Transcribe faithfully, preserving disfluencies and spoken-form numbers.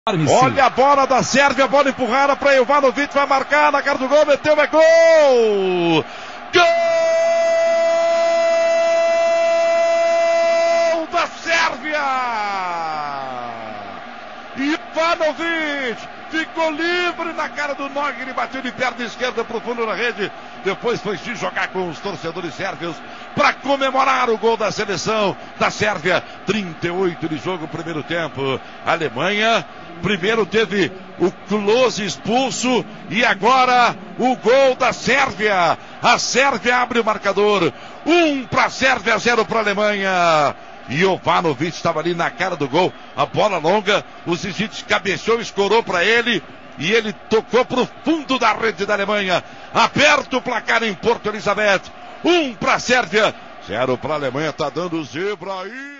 Olha a bola da Sérvia, bola empurrada para Jovanovic, vai marcar na cara do gol, meteu, é gol! Gol da Sérvia! Jovanovic ficou livre na cara do Nogueira e bateu de perna esquerda pro fundo da rede. Depois foi se jogar com os torcedores sérvios para comemorar o gol da seleção da Sérvia. trinta e oito de jogo, primeiro tempo. A Alemanha primeiro teve o Klose expulso e agora o gol da Sérvia. A Sérvia abre o marcador. Um para a Sérvia, zero para a Alemanha. Jovanovic estava ali na cara do gol, a bola longa, o Zizic cabeceou, escorou para ele e ele tocou para o fundo da rede da Alemanha. Aperta o placar em Porto Elizabeth. Um para a Sérvia, zero para a Alemanha. Tá dando zebra aí.